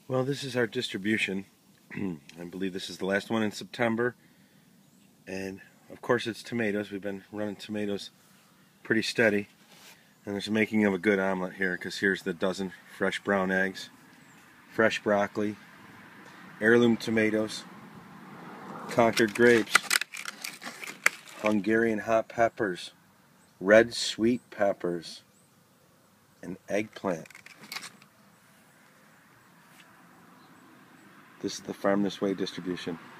Well, this is our distribution. I believe this is the last one in September. And of course it's tomatoes. We've been running tomatoes pretty steady. And there's the making of a good omelet here, because here's the dozen fresh brown eggs, fresh broccoli, heirloom tomatoes, Concord grapes, Hungarian hot peppers, red sweet peppers, and eggplant. This is the Farm This Way distribution.